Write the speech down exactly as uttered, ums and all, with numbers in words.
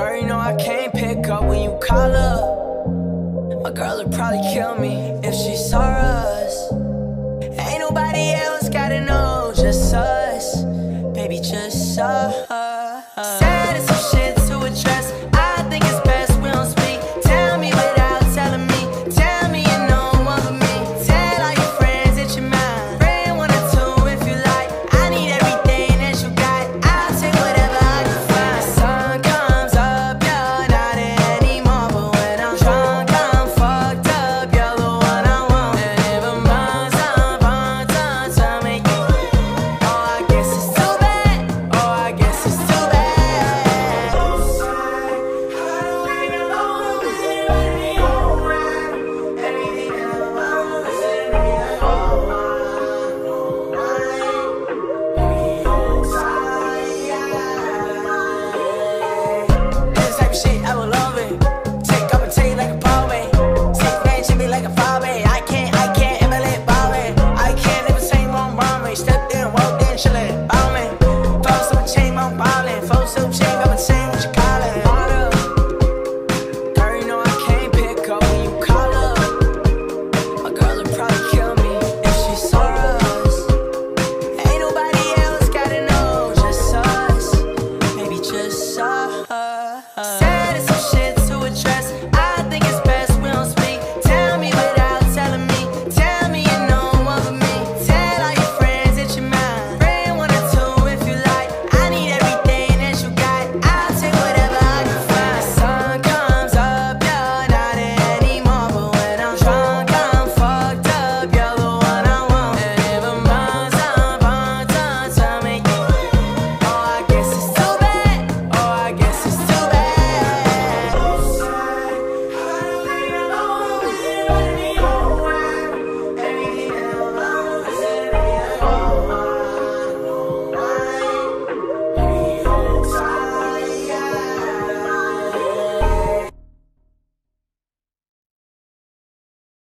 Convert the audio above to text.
Girl, you know I can't pick up when you call up. My girl would probably kill me if she saw us. Ain't nobody else gotta know, just us. Baby, just us. Sad is some shit to address. I think it's best we don't speak. Tell me without telling me. Tell me you know more of me. Tell all your friends that you're mine. Bring one or two if you like. I need everything that you got. I'll take whatever I can find. Sun comes up, you're not it anymore. But when I'm drunk, I'm fucked up. You're the one I want. And if I'm on some fun time to make you oh, I guess it's too bad. Oh, I guess it's too bad. This type of shit, I would love it. Take up and take like a ball, babe. Six man should be like a five, babe. I can't, I can't ever let ball, babe. I can't ever say one wrong, babe. Stepped in, walked in, chillin', ballin'. Folks up and chain, I'm ballin'. Folks up, chain.